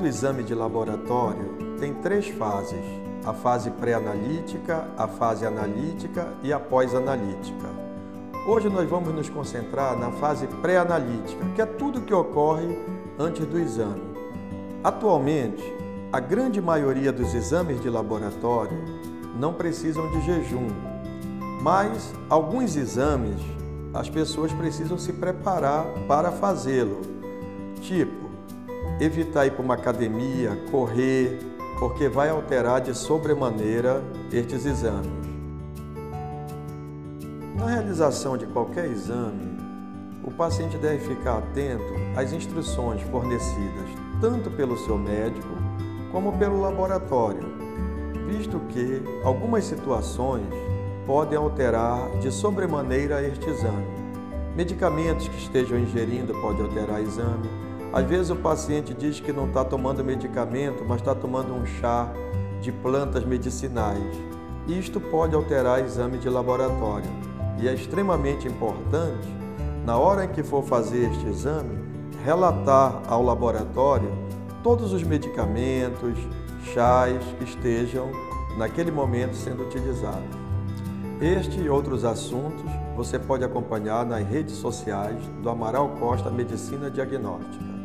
Todo exame de laboratório tem 3 fases: a fase pré-analítica, a fase analítica e a pós-analítica. Hoje nós vamos nos concentrar na fase pré-analítica, que é tudo o que ocorre antes do exame. Atualmente, a grande maioria dos exames de laboratório não precisam de jejum, mas alguns exames as pessoas precisam se preparar para fazê-lo, tipo evitar ir para uma academia, correr, porque vai alterar de sobremaneira estes exames. Na realização de qualquer exame, o paciente deve ficar atento às instruções fornecidas tanto pelo seu médico como pelo laboratório, visto que algumas situações podem alterar de sobremaneira este exame. Medicamentos que estejam ingerindo podem alterar o exame. Às vezes o paciente diz que não está tomando medicamento, mas está tomando um chá de plantas medicinais. Isto pode alterar o exame de laboratório. E é extremamente importante, na hora em que for fazer este exame, relatar ao laboratório todos os medicamentos, chás que estejam naquele momento sendo utilizados. Este e outros assuntos você pode acompanhar nas redes sociais do Amaral Costa Medicina Diagnóstica.